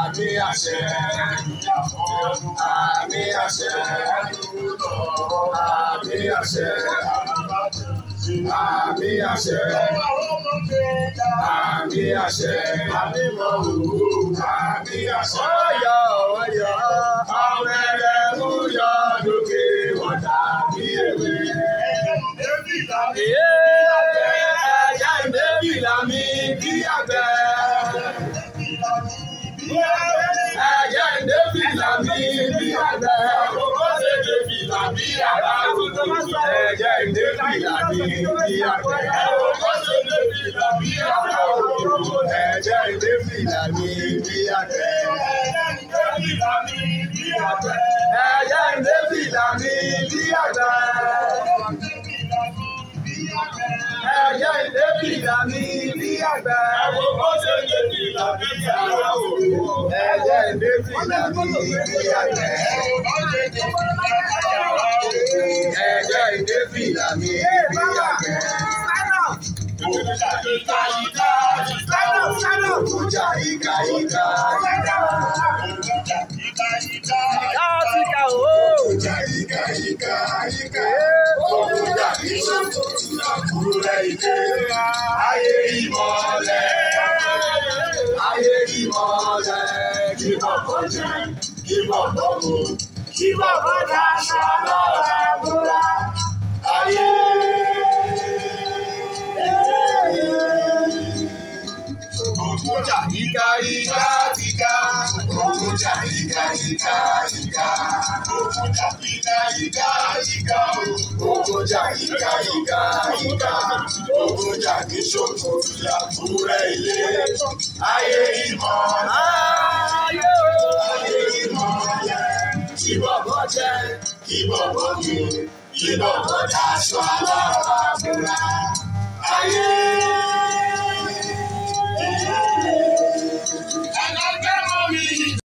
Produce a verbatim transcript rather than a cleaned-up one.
àmì àṣẹ, àmì àṣẹ, àmì àṣẹ, àmì àṣẹ, àmì àṣẹ, àmì mọ̀ òwú, àmì àṣẹ. Ọ̀yọ́ ọ̀yọ́ ọ̀rẹ́rẹ́ mú yọ lókè wọ́n dàbí ewé. Ẹ̀yà ìdébìlà mi bí àgbẹ̀. Ẹ̀yà ìdébìlà mi bí àgbẹ̀. Owó ṣe débìlà bí àrà òkú. Ẹ̀yà ìdébìlà mi bí àgbẹ̀. Owó ṣe débìlà bí àrà òkú. Ẹ̀yà ìdébìlà mi bí àgbẹ̀. Ẹ̀yà ìdébìlà mi bí àgbẹ̀. Ẹ̀yà ìdébìlà mi bí àgbẹ̀. Ẹ̀yà ìdébìlà mi bí àgbẹ̀. Ẹ̀wọ̀n bó ṣe débìlà bí àrà òkú. Ẹ̀yà ìdébìlà mi bí àgbẹ̀. Ẹ̀yà ìdébìlà mi bí àgbẹ̀. Òkúta ìka ìka ìka òkúta ìka ìka ìka òkúta ìka ìka ìka òkúta ìka ìka ìka òkúta ìṣòro ìlàkúrẹ́ ìdè ayé ìmọ̀lẹ̀ ayé ìmọ̀lẹ̀ kí bọ̀bọ̀ jẹ kí bọ̀bọ̀ mu kí bọ̀bọ̀ daṣọ lọ́ra múra ayé. Òkúta ìka ìka ìka òkúta ìka ìka ìka òkúta ìka ìka ìka òkúta ìka ìka ìka òkúta ìṣòro ìyàkúrẹ́ ilé ayé ìmọ̀lẹ̀ ayé ìmọ̀lẹ̀ kí bọ̀bọ̀ jẹ kí bọ̀bọ̀ mu kí bọ̀bọ̀ daṣọ lọ́ra múra ayé.